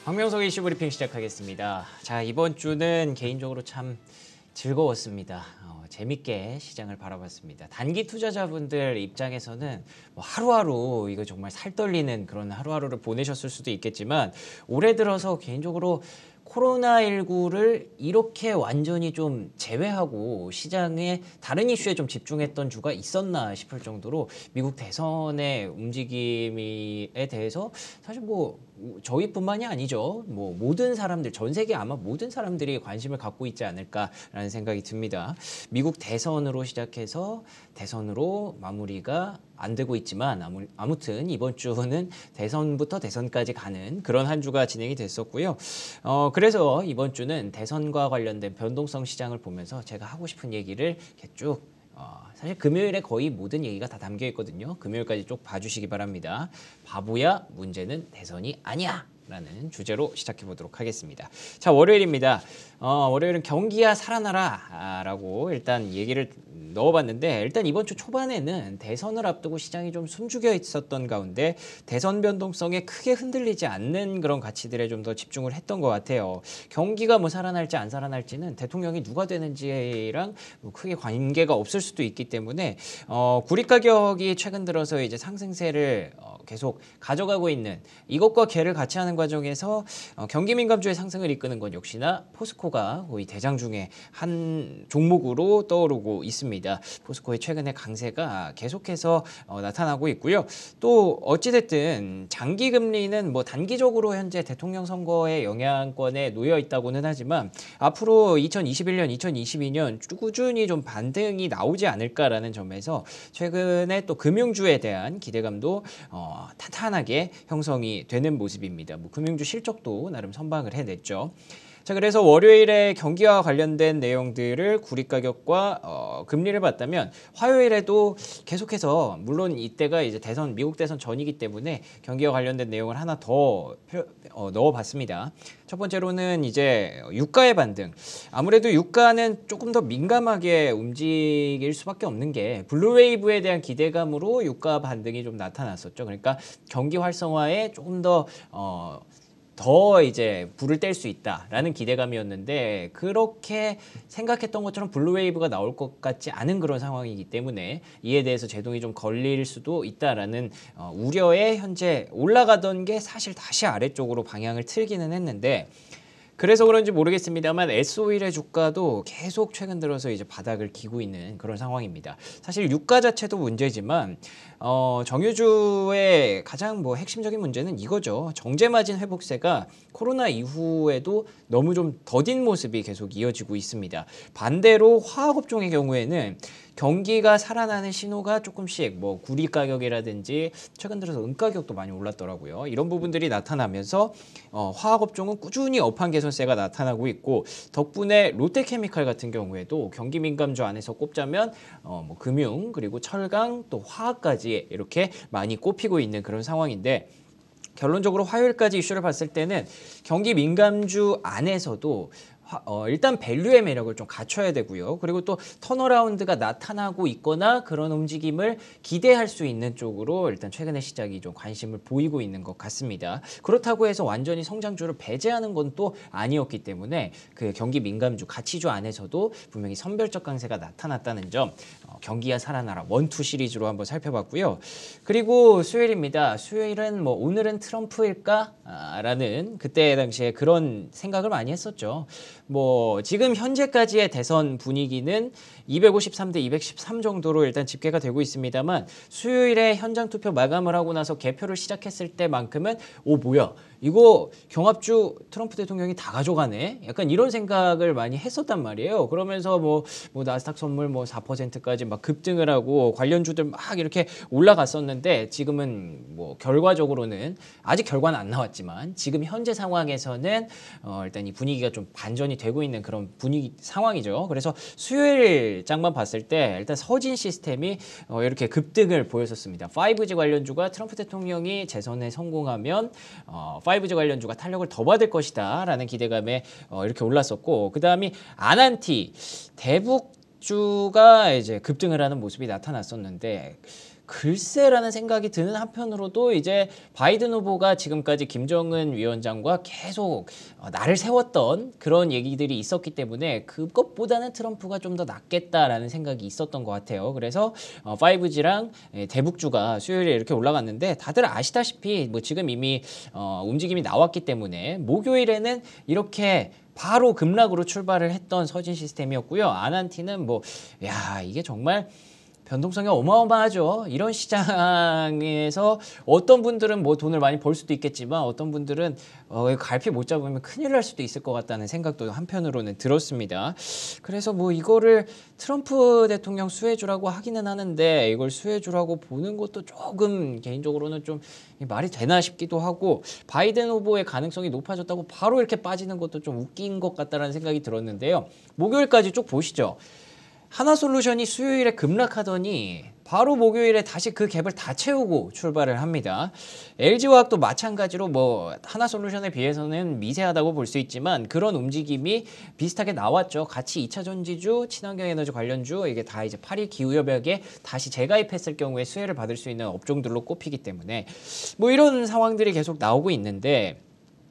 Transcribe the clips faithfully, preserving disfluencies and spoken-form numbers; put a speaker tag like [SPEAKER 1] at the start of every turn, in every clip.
[SPEAKER 1] 황명석의 이슈 브리핑 시작하겠습니다. 자, 이번 주는 개인적으로 참 즐거웠습니다. 어, 재밌게 시장을 바라봤습니다. 단기 투자자분들 입장에서는 뭐 하루하루 이거 정말 살 떨리는 그런 하루하루를 보내셨을 수도 있겠지만 올해 들어서 개인적으로 코로나십구를 이렇게 완전히 좀 제외하고 시장에 다른 이슈에 좀 집중했던 주가 있었나 싶을 정도로 미국 대선의 움직임에 대해서 사실 뭐 저희뿐만이 아니죠. 뭐 모든 사람들, 전 세계 아마 모든 사람들이 관심을 갖고 있지 않을까라는 생각이 듭니다. 미국 대선으로 시작해서 대선으로 마무리가 안 되고 있지만 아무, 아무튼 이번 주는 대선부터 대선까지 가는 그런 한 주가 진행이 됐었고요. 어, 그래서 이번 주는 대선과 관련된 변동성 시장을 보면서 제가 하고 싶은 얘기를 이렇게 쭉 어, 사실 금요일에 거의 모든 얘기가 다 담겨 있거든요. 금요일까지 쭉 봐주시기 바랍니다. 바보야, 문제는 대선이 아니야 라는 주제로 시작해 보도록 하겠습니다. 자, 월요일입니다. 어, 월요일은 경기야 살아나라 라고 일단 얘기를 넣어봤는데, 일단 이번 주 초반에는 대선을 앞두고 시장이 좀 숨죽여 있었던 가운데 대선 변동성에 크게 흔들리지 않는 그런 가치들에 좀 더 집중을 했던 것 같아요. 경기가 뭐 살아날지 안 살아날지는 대통령이 누가 되는지랑 뭐 크게 관계가 없을 수도 있기 때문에 어, 구리 가격이 최근 들어서 이제 상승세를 어, 계속 가져가고 있는 이것과 궤를 같이 하는 과정에서 어, 경기 민감주의 상승을 이끄는 건 역시나 포스코가 거의 대장 중에 한 종목으로 떠오르고 있습니다. 포스코의 최근의 강세가 계속해서 어, 나타나고 있고요. 또 어찌됐든 장기 금리는 뭐 단기적으로 현재 대통령 선거의 영향권에 놓여 있다고는 하지만 앞으로 이천이십일 년, 이천이십이 년 꾸준히 좀 반등이 나오지 않을까라는 점에서 최근에 또 금융주에 대한 기대감도 어, 탄탄하게 형성이 되는 모습입니다. 뭐 금융주 실적도 나름 선방을 해냈죠. 자, 그래서 월요일에 경기와 관련된 내용들을 구리 가격과 어, 금리를 봤다면 화요일에도 계속해서 물론 이때가 이제 대선 미국 대선 전이기 때문에 경기와 관련된 내용을 하나 더 어, 넣어봤습니다. 첫 번째로는 이제 유가의 반등. 아무래도 유가는 조금 더 민감하게 움직일 수밖에 없는 게 블루웨이브에 대한 기대감으로 유가 반등이 좀 나타났었죠. 그러니까 경기 활성화에 조금 더 어, 더 이제 불을 뗄 수 있다라는 기대감이었는데 그렇게 생각했던 것처럼 블루웨이브가 나올 것 같지 않은 그런 상황이기 때문에 이에 대해서 제동이 좀 걸릴 수도 있다라는 어, 우려에 현재 올라가던 게 사실 다시 아래쪽으로 방향을 틀기는 했는데, 그래서 그런지 모르겠습니다만 에스오일의 주가도 계속 최근 들어서 이제 바닥을 기고 있는 그런 상황입니다. 사실 유가 자체도 문제지만 어, 정유주의 가장 뭐 핵심적인 문제는 이거죠. 정제마진 회복세가 코로나 이후에도 너무 좀 더딘 모습이 계속 이어지고 있습니다. 반대로 화학업종의 경우에는 경기가 살아나는 신호가 조금씩 뭐 구리 가격이라든지 최근 들어서 은 가격도 많이 올랐더라고요. 이런 부분들이 나타나면서 어, 화학업종은 꾸준히 업황 개선세가 나타나고 있고, 덕분에 롯데케미칼 같은 경우에도 경기 민감주 안에서 꼽자면 어, 뭐 금융 그리고 철강 또 화학까지 이렇게 많이 꼽히고 있는 그런 상황인데, 결론적으로 화요일까지 이슈를 봤을 때는 경기 민감주 안에서도 어, 일단 밸류의 매력을 좀 갖춰야 되고요. 그리고 또 턴어라운드가 나타나고 있거나 그런 움직임을 기대할 수 있는 쪽으로 일단 최근에 시작이 좀 관심을 보이고 있는 것 같습니다. 그렇다고 해서 완전히 성장주를 배제하는 건 또 아니었기 때문에 그 경기 민감주 가치주 안에서도 분명히 선별적 강세가 나타났다는 점, 어, 경기야 살아나라 원투 시리즈로 한번 살펴봤고요. 그리고 수요일입니다. 수요일은 뭐 오늘은 트럼프일까? 아, 라는 그때 당시에 그런 생각을 많이 했었죠. 뭐 지금 현재까지의 대선 분위기는 이백오십삼 대 이백십삼 정도로 일단 집계가 되고 있습니다만, 수요일에 현장 투표 마감을 하고 나서 개표를 시작했을 때만큼은 오 뭐야 이거 경합주 트럼프 대통령이 다 가져가네, 약간 이런 생각을 많이 했었단 말이에요. 그러면서 뭐, 뭐 나스닥 선물 뭐 사 퍼센트까지 막 급등을 하고 관련주들 막 이렇게 올라갔었는데, 지금은 뭐 결과적으로는 아직 결과는 안 나왔지만 지금 현재 상황에서는 어 일단 이 분위기가 좀 반전이 되고 있는 그런 분위기 상황이죠. 그래서 수요일 장만 봤을 때 일단 서진 시스템이 어 이렇게 급등을 보였었습니다. 파이브지 관련주가 트럼프 대통령이 재선에 성공하면 어 파이브지 관련주가 탄력을 더 받을 것이다 라는 기대감에 어 이렇게 올랐었고, 그 다음이 아난티 대북주가 이제 급등을 하는 모습이 나타났었는데, 글쎄라는 생각이 드는 한편으로도 이제 바이든 후보가 지금까지 김정은 위원장과 계속 어, 날을 세웠던 그런 얘기들이 있었기 때문에 그것보다는 트럼프가 좀 더 낫겠다라는 생각이 있었던 것 같아요. 그래서 어, 파이브지랑 대북주가 수요일에 이렇게 올라갔는데 다들 아시다시피 뭐 지금 이미 어, 움직임이 나왔기 때문에 목요일에는 이렇게 바로 급락으로 출발을 했던 서진 시스템이었고요. 아난티는 뭐 야 이게 정말 변동성이 어마어마하죠. 이런 시장에서 어떤 분들은 뭐 돈을 많이 벌 수도 있겠지만 어떤 분들은 어, 갈피 못 잡으면 큰일 날 수도 있을 것 같다는 생각도 한편으로는 들었습니다. 그래서 뭐 이거를 트럼프 대통령 수혜주라고 하기는 하는데 이걸 수혜주라고 보는 것도 조금 개인적으로는 좀 말이 되나 싶기도 하고 바이든 후보의 가능성이 높아졌다고 바로 이렇게 빠지는 것도 좀 웃긴 것 같다는 생각이 들었는데요. 목요일까지 쭉 보시죠. 하나솔루션이 수요일에 급락하더니 바로 목요일에 다시 그 갭을 다 채우고 출발을 합니다. 엘지화학도 마찬가지로 뭐 하나솔루션에 비해서는 미세하다고 볼 수 있지만 그런 움직임이 비슷하게 나왔죠. 같이 이차 전지주, 친환경 에너지 관련주 이게 다 이제 팔일 기후협약에 다시 재가입했을 경우에 수혜를 받을 수 있는 업종들로 꼽히기 때문에 뭐 이런 상황들이 계속 나오고 있는데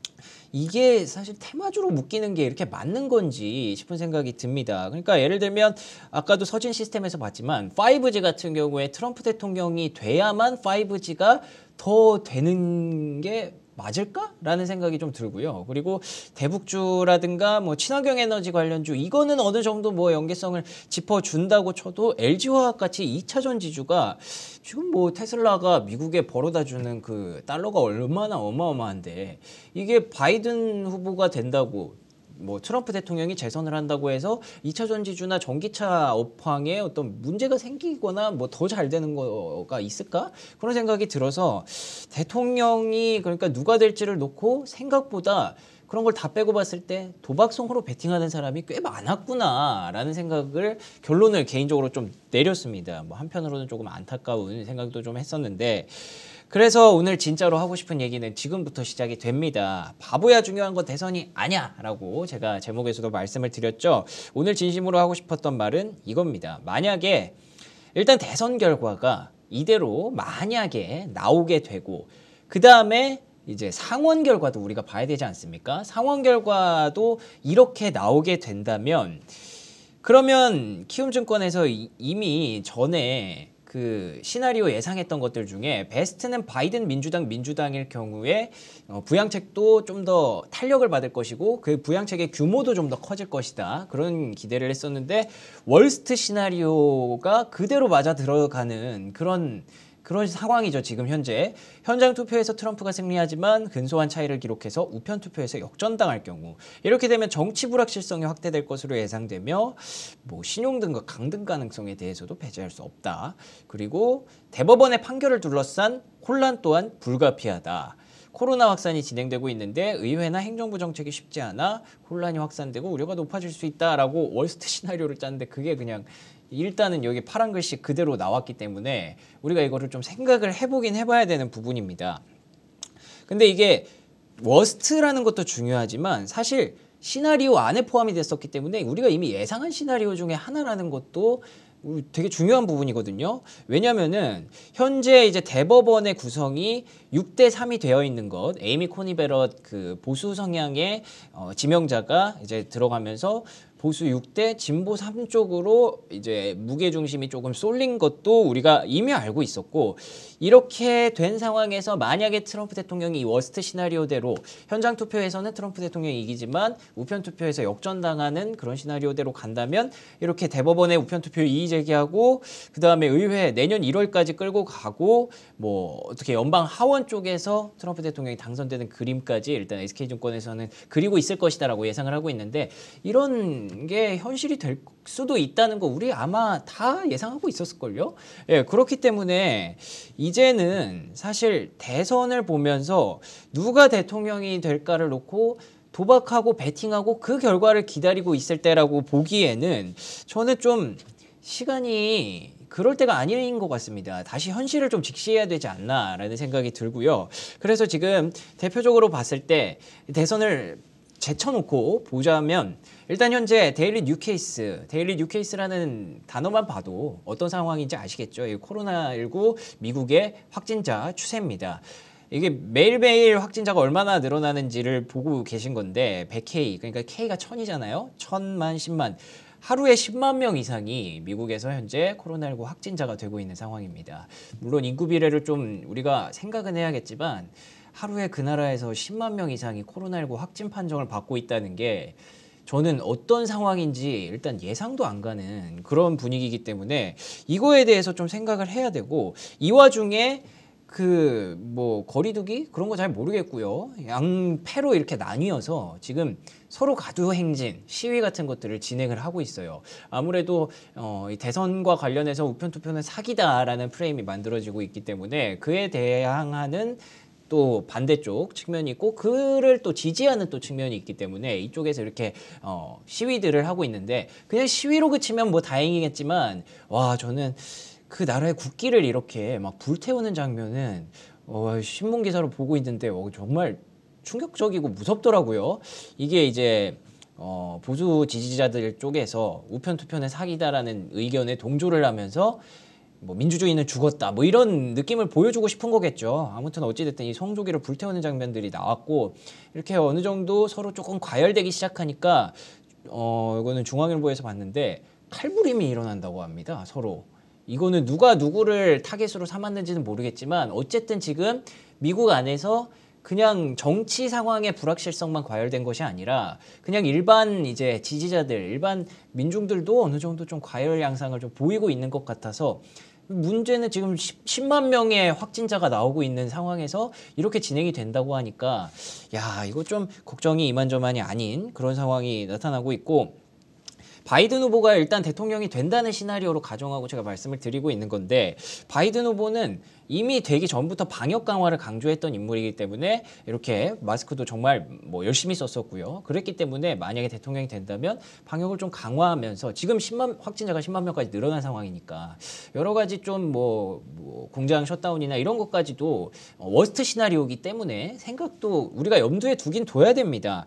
[SPEAKER 1] 이게 사실 테마주로 묶이는 게 이렇게 맞는 건지 싶은 생각이 듭니다. 그러니까 예를 들면 아까도 서진 시스템에서 봤지만 파이브지 같은 경우에 트럼프 대통령이 돼야만 파이브지가 더 되는 게 맞을까? 라는 생각이 좀 들고요. 그리고 대북주라든가 뭐 친환경 에너지 관련주 이거는 어느 정도 뭐 연계성을 짚어준다고 쳐도 엘지화학 같이 이차 전지주가 지금 뭐 테슬라가 미국에 벌어다 주는 그 달러가 얼마나 어마어마한데 이게 바이든 후보가 된다고 뭐 트럼프 대통령이 재선을 한다고 해서 이차 전지주나 전기차 업황에 어떤 문제가 생기거나 뭐 더 잘 되는 거가 있을까? 그런 생각이 들어서 대통령이 그러니까 누가 될지를 놓고 생각보다 그런 걸 다 빼고 봤을 때 도박성으로 베팅하는 사람이 꽤 많았구나라는 생각을 결론을 개인적으로 좀 내렸습니다. 뭐 한편으로는 조금 안타까운 생각도 좀 했었는데 그래서 오늘 진짜로 하고 싶은 얘기는 지금부터 시작이 됩니다. 바보야 중요한 건 대선이 아니야 라고 제가 제목에서도 말씀을 드렸죠. 오늘 진심으로 하고 싶었던 말은 이겁니다. 만약에 일단 대선 결과가 이대로 만약에 나오게 되고 그 다음에 이제 상원 결과도 우리가 봐야 되지 않습니까? 상원 결과도 이렇게 나오게 된다면 그러면 키움증권에서 이미 전에 그 시나리오 예상했던 것들 중에 베스트는 바이든 민주당 민주당일 경우에 어, 부양책도 좀 더 탄력을 받을 것이고 그 부양책의 규모도 좀 더 커질 것이다. 그런 기대를 했었는데 월스트 시나리오가 그대로 맞아 들어가는 그런 그런 상황이죠. 지금 현재 현장 투표에서 트럼프가 승리하지만 근소한 차이를 기록해서 우편 투표에서 역전당할 경우 이렇게 되면 정치 불확실성이 확대될 것으로 예상되며 뭐 신용 등과 강등 가능성에 대해서도 배제할 수 없다. 그리고 대법원의 판결을 둘러싼 혼란 또한 불가피하다. 코로나 확산이 진행되고 있는데 의회나 행정부 정책이 쉽지 않아 혼란이 확산되고 우려가 높아질 수 있다라고 월스트 시나리오를 짰는데 그게 그냥 일단은 여기 파란 글씨 그대로 나왔기 때문에 우리가 이거를 좀 생각을 해보긴 해봐야 되는 부분입니다. 근데 이게 워스트라는 것도 중요하지만 사실 시나리오 안에 포함이 됐었기 때문에 우리가 이미 예상한 시나리오 중에 하나라는 것도 되게 중요한 부분이거든요. 왜냐면은 현재 이제 대법원의 구성이 육 대 삼이 되어 있는 것, 에이미 코니 베럿 그 보수 성향의 어, 지명자가 이제 들어가면서 보수 육 대 진보 삼 쪽으로 이제 무게 중심이 조금 쏠린 것도 우리가 이미 알고 있었고 이렇게 된 상황에서 만약에 트럼프 대통령이 이 워스트 시나리오대로 현장 투표에서는 트럼프 대통령이 이기지만 우편 투표에서 역전당하는 그런 시나리오대로 간다면 이렇게 대법원에 우편 투표 이의 제기하고 그 다음에 의회 내년 일월까지 끌고 가고 뭐 어떻게 연방 하원 쪽에서 트럼프 대통령이 당선되는 그림까지 일단 에스케이증권에서는 그리고 있을 것이다라고 예상을 하고 있는데 이런 게 현실이 될 수도 있다는 거 우리 아마 다 예상하고 있었을걸요. 예, 그렇기 때문에 이제는 사실 대선을 보면서 누가 대통령이 될까를 놓고 도박하고 베팅하고 그 결과를 기다리고 있을 때라고 보기에는 저는 좀 시간이 그럴 때가 아닌 것 같습니다. 다시 현실을 좀 직시해야 되지 않나라는 생각이 들고요. 그래서 지금 대표적으로 봤을 때 대선을 제쳐놓고 보자면 일단 현재 데일리 뉴케이스, 데일리 뉴케이스라는 단어만 봐도 어떤 상황인지 아시겠죠? 이 코로나십구 미국의 확진자 추세입니다. 이게 매일매일 확진자가 얼마나 늘어나는지를 보고 계신 건데 백 케이, 그러니까 K가 천이잖아요. 천만, 십만. 하루에 십만 명 이상이 미국에서 현재 코로나십구 확진자가 되고 있는 상황입니다. 물론 인구 비례를 좀 우리가 생각은 해야겠지만 하루에 그 나라에서 십만 명 이상이 코로나십구 확진 판정을 받고 있다는 게 저는 어떤 상황인지 일단 예상도 안 가는 그런 분위기이기 때문에 이거에 대해서 좀 생각을 해야 되고, 이 와중에 그 뭐 거리두기 그런 거 잘 모르겠고요. 양패로 이렇게 나뉘어서 지금 서로 가두행진, 시위 같은 것들을 진행을 하고 있어요. 아무래도 어, 이 대선과 관련해서 우편 투표는 사기다라는 프레임이 만들어지고 있기 때문에 그에 대항하는 또 반대쪽 측면이 있고 그를 또 지지하는 또 측면이 있기 때문에 이쪽에서 이렇게 어, 시위들을 하고 있는데, 그냥 시위로 그치면 뭐 다행이겠지만 와 저는 그 나라의 국기를 이렇게 막 불태우는 장면은 어, 신문 기사로 보고 있는데 어, 정말 충격적이고 무섭더라고요. 이게 이제 어, 보수 지지자들 쪽에서 우편 투표는 사기다라는 의견에 동조를 하면서 뭐 민주주의는 죽었다 뭐 이런 느낌을 보여주고 싶은 거겠죠. 아무튼 어찌됐든 이 성조기를 불태우는 장면들이 나왔고, 이렇게 어느 정도 서로 조금 과열되기 시작하니까 어 이거는 중앙일보에서 봤는데 칼부림이 일어난다고 합니다. 서로. 이거는 누가 누구를 타겟으로 삼았는지는 모르겠지만 어쨌든 지금 미국 안에서 그냥 정치 상황의 불확실성만 과열된 것이 아니라 그냥 일반 이제 지지자들, 일반 민중들도 어느 정도 좀 과열 양상을 좀 보이고 있는 것 같아서, 문제는 지금 십만 명의 확진자가 나오고 있는 상황에서 이렇게 진행이 된다고 하니까 야 이거 좀 걱정이 이만저만이 아닌 그런 상황이 나타나고 있고, 바이든 후보가 일단 대통령이 된다는 시나리오로 가정하고 제가 말씀을 드리고 있는 건데, 바이든 후보는 이미 되기 전부터 방역 강화를 강조했던 인물이기 때문에 이렇게 마스크도 정말 뭐 열심히 썼었고요. 그랬기 때문에 만약에 대통령이 된다면 방역을 좀 강화하면서, 지금 십만 확진자가 십만 명까지 늘어난 상황이니까 여러 가지 좀 뭐 뭐 공장 셧다운이나 이런 것까지도 워스트 시나리오이기 때문에 생각도 우리가 염두에 두긴 둬야 됩니다.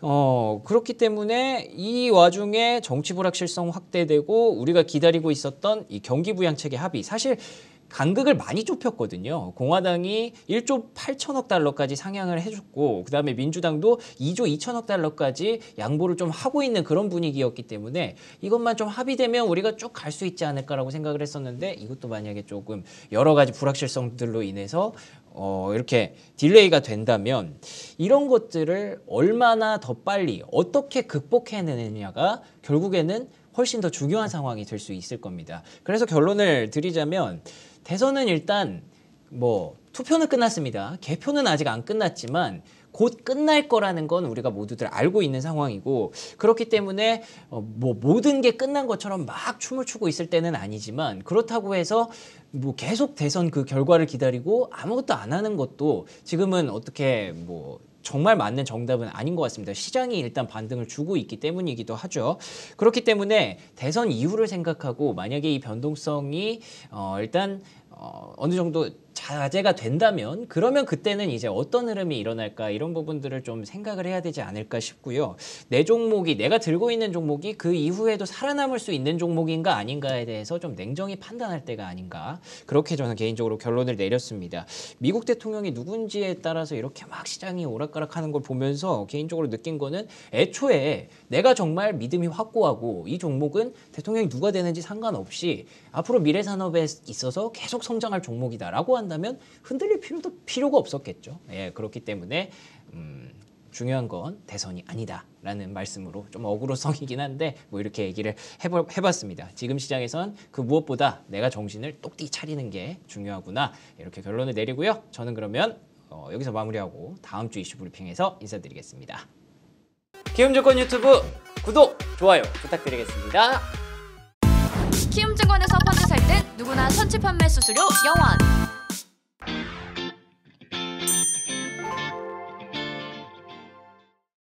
[SPEAKER 1] 어 그렇기 때문에 이 와중에 정치 불확실성 확대되고 우리가 기다리고 있었던 이 경기 부양책의 합의, 사실 간극을 많이 좁혔거든요. 공화당이 일조 팔천억 달러까지 상향을 해줬고, 그 다음에 민주당도 이조 이천억 달러까지 양보를 좀 하고 있는 그런 분위기였기 때문에 이것만 좀 합의되면 우리가 쭉 갈 수 있지 않을까라고 생각을 했었는데, 이것도 만약에 조금 여러 가지 불확실성들로 인해서 어 이렇게 딜레이가 된다면 이런 것들을 얼마나 더 빨리 어떻게 극복해내느냐가 결국에는 훨씬 더 중요한 상황이 될 수 있을 겁니다. 그래서 결론을 드리자면 대선은 일단 뭐 투표는 끝났습니다. 개표는 아직 안 끝났지만 곧 끝날 거라는 건 우리가 모두들 알고 있는 상황이고, 그렇기 때문에 어 뭐 모든 게 끝난 것처럼 막 춤을 추고 있을 때는 아니지만, 그렇다고 해서 뭐 계속 대선 그 결과를 기다리고 아무것도 안 하는 것도 지금은 어떻게 뭐 정말 맞는 정답은 아닌 것 같습니다. 시장이 일단 반등을 주고 있기 때문이기도 하죠. 그렇기 때문에 대선 이후를 생각하고 만약에 이 변동성이 어 일단 어 어느 정도 자제가 된다면, 그러면 그때는 이제 어떤 흐름이 일어날까 이런 부분들을 좀 생각을 해야 되지 않을까 싶고요. 내 종목이, 내가 들고 있는 종목이 그 이후에도 살아남을 수 있는 종목인가 아닌가에 대해서 좀 냉정히 판단할 때가 아닌가, 그렇게 저는 개인적으로 결론을 내렸습니다. 미국 대통령이 누군지에 따라서 이렇게 막 시장이 오락가락하는 걸 보면서 개인적으로 느낀 거는, 애초에 내가 정말 믿음이 확고하고 이 종목은 대통령이 누가 되는지 상관없이 앞으로 미래 산업에 있어서 계속 성장할 종목이다라고 한다면 흔들릴 필요도 필요가 없었겠죠. 예, 그렇기 때문에 음, 중요한 건 대선이 아니다라는 말씀으로, 좀 어그로성이긴 한데 뭐 이렇게 얘기를 해보, 해봤습니다. 지금 시장에선 그 무엇보다 내가 정신을 똑띠 차리는 게 중요하구나, 이렇게 결론을 내리고요. 저는 그러면 어, 여기서 마무리하고 다음 주 이슈 브리핑에서 인사드리겠습니다. 키움증권 유튜브 구독, 좋아요 부탁드리겠습니다.
[SPEAKER 2] 키움증권에서 펀드 살 땐 누구나 선취 판매 수수료 영원.